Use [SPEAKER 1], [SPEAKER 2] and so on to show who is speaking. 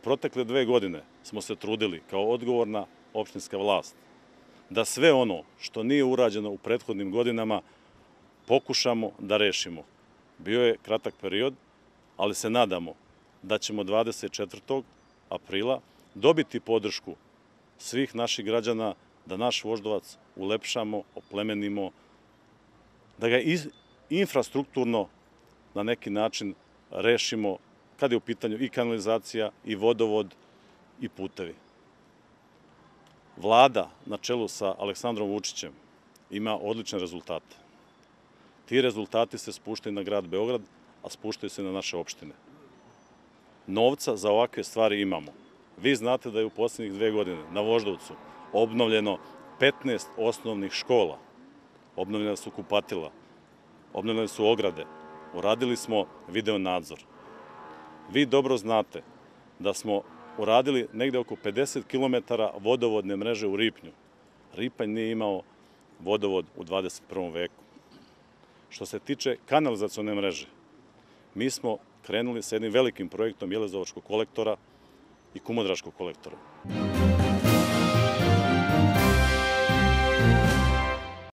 [SPEAKER 1] protekle 2 godine smo se trudili kao odgovorna opštinska vlast da sve ono što nije urađeno u prethodnim godinama pokušamo da rešimo. Bio je kratak period, ali se nadamo da ćemo 24. aprila dobiti podršku svih naših građana da naš Voždovac ulepšamo, oplemenimo, da ga infrastrukturno na neki način rešimo kada je u pitanju i kanalizacija, i vodovod, i putevi. Vlada na čelu sa Aleksandrom Vučićem ima odlične rezultate. Ti rezultati se spuštaju na grad Beograd, a spuštaju se na naše opštine. Novca za ovakve stvari imamo. Vi znate da je u poslednjih 2 godine na Voždovcu obnovljeno 15 osnovnih škola, obnovljena su kupatila, obnovljene su ograde, uradili smo video nadzor. Vi dobro znate da smo uradili negde oko 50 km vodovodne mreže u Ripnju. Ripanj nije imao vodovod u 21. veku. Što se tiče kanalizacione mreže, mi smo krenuli sa jednim velikim projektom Jelezovačkog kolektora i Kumodraškog kolektora.